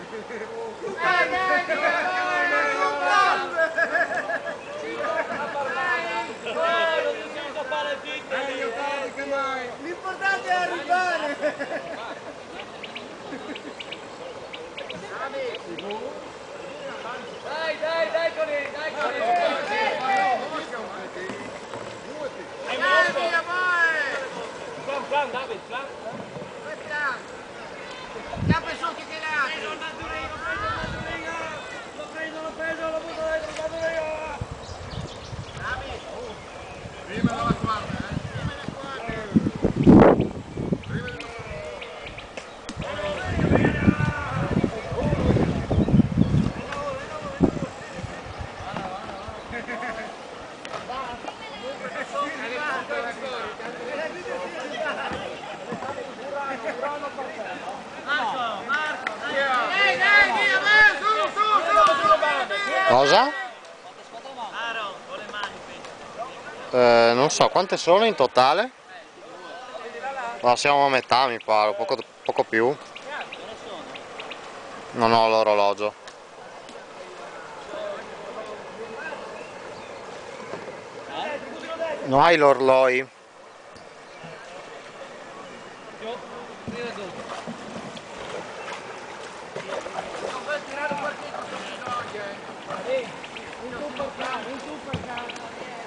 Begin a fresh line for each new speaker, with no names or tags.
L'importante è arrivare! Dai Conny, dai Conny! Plan, David, plan!
Chiappa su che tirate!
Lo prendo, lo butto dentro, lo butto io!
Prima della quarta,
Cosa? Non so quante sono in totale? Ma siamo a metà mi pare, poco più. Non ho l'orologio. Non hai l'orloi?
In tu per